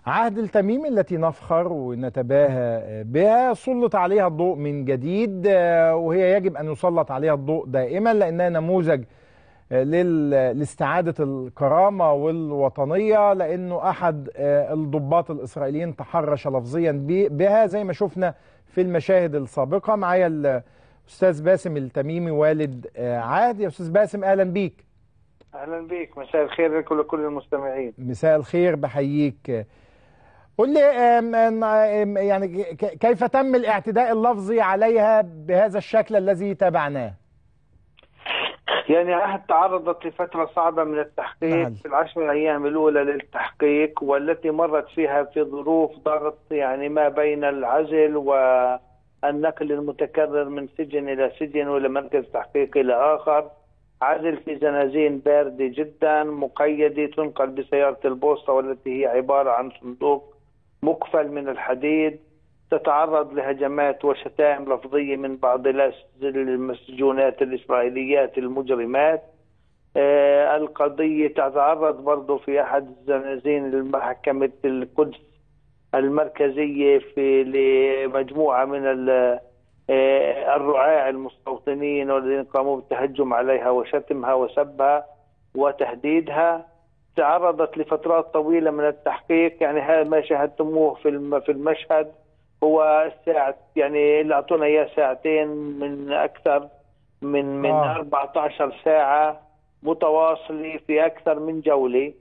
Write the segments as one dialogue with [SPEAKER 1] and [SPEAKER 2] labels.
[SPEAKER 1] عهد التميمي التي نفخر ونتباهى بها سلط عليها الضوء من جديد، وهي يجب أن يسلط عليها الضوء دائما لأنها نموذج لاستعادة الكرامة والوطنية، لأنه أحد الضباط الإسرائيليين تحرش لفظيا بها زي ما شفنا في المشاهد السابقة. معايا الأستاذ باسم التميمي والد عهد. يا أستاذ باسم أهلا بيك.
[SPEAKER 2] أهلا بيك، مساء الخير لك ولكل المستمعين.
[SPEAKER 1] مساء الخير، بحييك. قل لي يعني كيف تم الاعتداء اللفظي عليها بهذا الشكل الذي تابعناه؟
[SPEAKER 2] يعني عهد تعرضت لفترة صعبة من التحقيق في العشر أيام الأولى للتحقيق، والتي مرت فيها في ظروف ضغط، يعني ما بين العزل والنقل المتكرر من سجن إلى سجن وإلى مركز تحقيق إلى آخر، عزل في زنازين باردة جدا مقيدة تنقل بسيارة البوسطة، والتي هي عبارة عن صندوق مقفل من الحديد، تتعرض لهجمات وشتائم لفظية من بعض المسجونات الإسرائيليات المجرمات. القضية تتعرض برضو في أحد الزنازين لمحكمة القدس المركزية في لمجموعة من الرعاع المستوطنين والذين قاموا بالتهجم عليها وشتمها وسبها وتهديدها. تعرضت لفترات طويلة من التحقيق، يعني هذا ما شاهدتموه في المشهد هو الساعة، يعني اللي أعطونا إياه ساعتين من أكثر من 14 ساعة متواصلة في أكثر من جولة.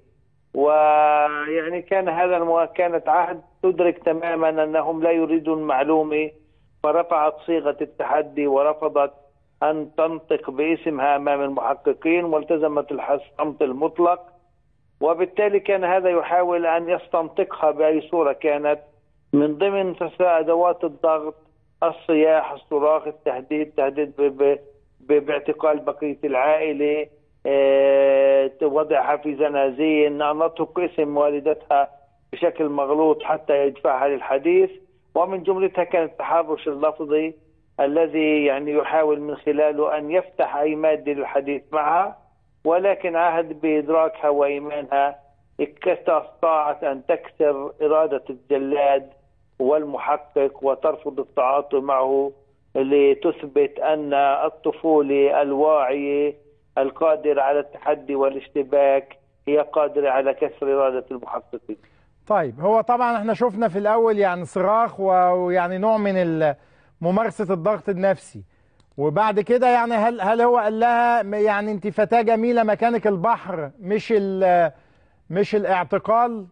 [SPEAKER 2] ويعني كانت عهد تدرك تماما أنهم لا يريدون معلومة، فرفعت صيغة التحدي ورفضت أن تنطق باسمها أمام المحققين والتزمت الصمت المطلق، وبالتالي كان هذا يحاول أن يستنطقها بأي صورة كانت من ضمن أدوات الضغط: الصياح، الصراخ، التهديد باعتقال بقية العائلة، وضعها في زنازين، نطق اسم والدتها بشكل مغلوط حتى يدفعها للحديث. ومن جملتها كان التحرش اللفظي الذي يعني يحاول من خلاله أن يفتح أي مادة للحديث معها، ولكن عهد بإدراكها وإيمانها استطاعت أن تكسر إرادة الجلاد والمحقق وترفض التعاطي معه لتثبت أن الطفولة الواعية القادرة على التحدي والاشتباك هي قادرة على كسر إرادة المحققين.
[SPEAKER 1] طيب، هو طبعا احنا شفنا في الأول يعني صراخ ويعني نوع من ممارسة الضغط النفسي، وبعد كده يعني هل هو قال لها يعني انت فتاة جميلة مكانك البحر مش الاعتقال؟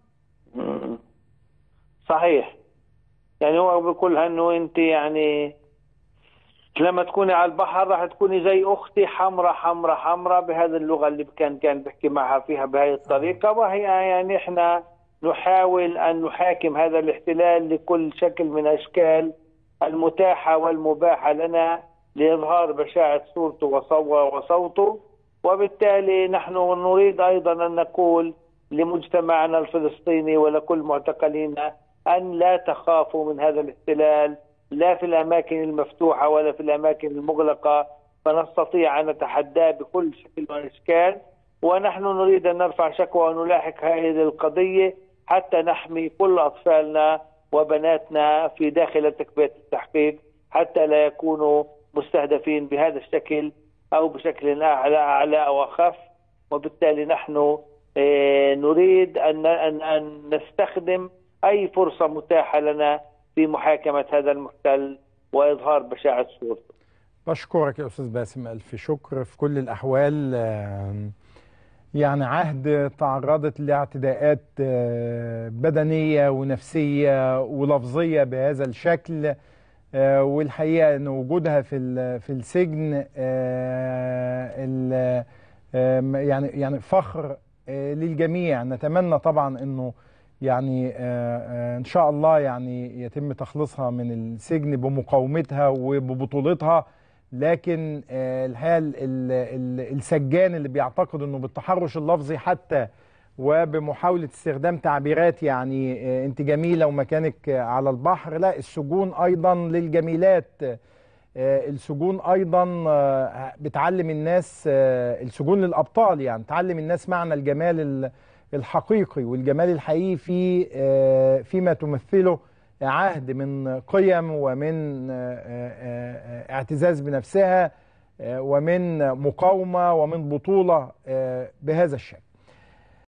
[SPEAKER 2] صحيح، يعني هو بيقولها انه انت يعني لما تكوني على البحر راح تكوني زي اختي حمراء حمراء حمراء، بهذه اللغة اللي كان بيحكي معها فيها بهذه الطريقة. وهي يعني احنا نحاول ان نحاكم هذا الاحتلال لكل شكل من اشكال المتاحة والمباحة لنا لإظهار بشاعة صورته وصوته. وبالتالي نحن نريد أيضا أن نقول لمجتمعنا الفلسطيني ولكل معتقلينا أن لا تخافوا من هذا الاحتلال، لا في الأماكن المفتوحة ولا في الأماكن المغلقة، فنستطيع أن نتحداه بكل شكل وأشكال. ونحن نريد أن نرفع شكوى ونلاحق هذه القضية حتى نحمي كل أطفالنا وبناتنا في داخل تكبير التحقيق، حتى لا يكونوا مستهدفين بهذا الشكل أو بشكل أعلى أو أخف. وبالتالي نحن نريد أن نستخدم أي فرصة متاحة لنا في محاكمة هذا المحتل وإظهار بشاعة صورته.
[SPEAKER 1] بشكرك يا أستاذ باسم، ألف شكر. في كل الأحوال يعني عهد تعرضت لاعتداءات بدنية ونفسية ولفظية بهذا الشكل، والحقيقة أن وجودها في السجن يعني فخر للجميع. نتمنى طبعا أنه يعني إن شاء الله يعني يتم تخليصها من السجن بمقاومتها وببطولتها. لكن الحقيقة السجان اللي بيعتقد أنه بالتحرش اللفظي حتى وبمحاولة استخدام تعبيرات يعني أنت جميلة ومكانك على البحر، لا، السجون أيضا للجميلات، السجون أيضا بتعلم الناس، السجون للأبطال، يعني تعلم الناس معنى الجمال الحقيقي والجمال الحقيقي فيما تمثله عهد من قيم ومن اعتزاز بنفسها ومن مقاومة ومن بطولة بهذا الشكل.